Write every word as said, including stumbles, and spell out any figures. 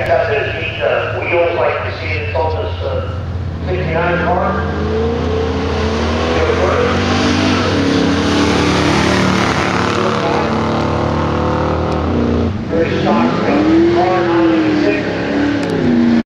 checked out those neat uh, wheels like you see in Tulsa's uh, sixty-nine car.